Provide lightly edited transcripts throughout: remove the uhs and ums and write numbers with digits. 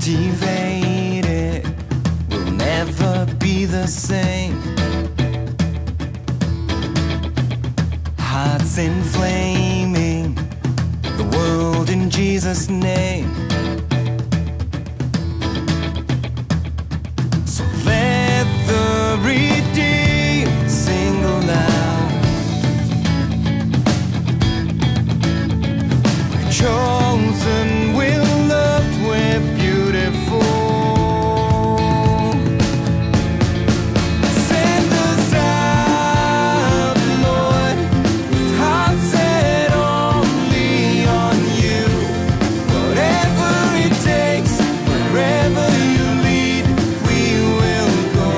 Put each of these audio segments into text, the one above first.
captivated, we'll never be the same. Hearts inflaming, the world in Jesus' name. So let the redeemed sing aloud. We're chosen, we're loved, we're beautiful. Send us out, Lord, with hearts set only on you. Whatever it takes, wherever you lead, we will go.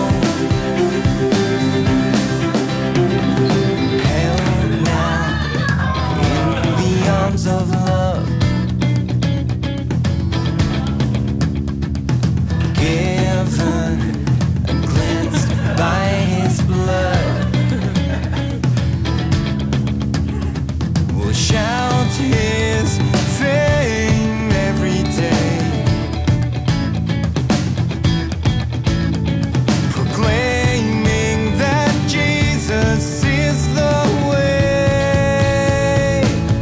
Held now in the arms of love, forgiven and cleansed by His blood. We'll shout His fame every day, proclaiming that Jesus is the way.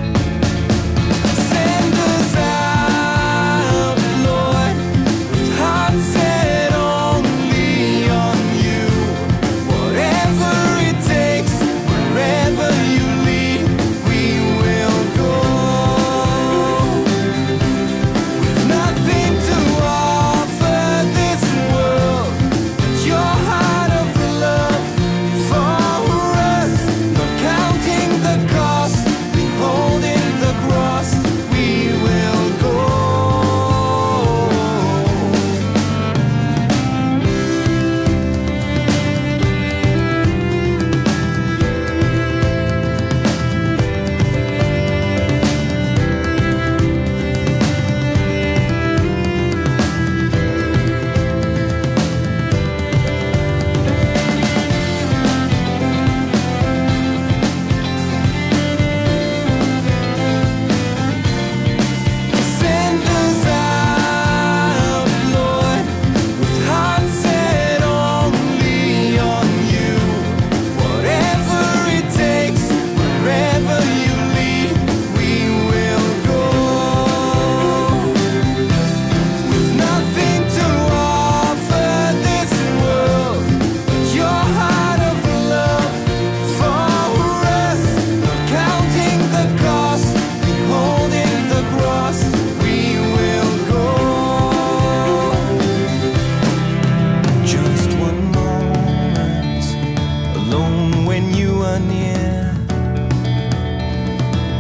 Send us out, Lord, with hearts set only on you. Whatever it takes, wherever you lead, we will go. With nothing to offer this world but your heart of love for us, not counting the cost, beholding the cross, we will go. Send us out, Lord, with hearts set only on you. Whatever it takes, wherever you lead, we will go. With nothing to offer this world but your heart of love for us, not counting the cost, beholding the cross, we will go. Just one moment alone when you are near,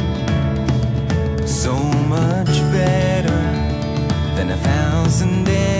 so much better than 1,000 days.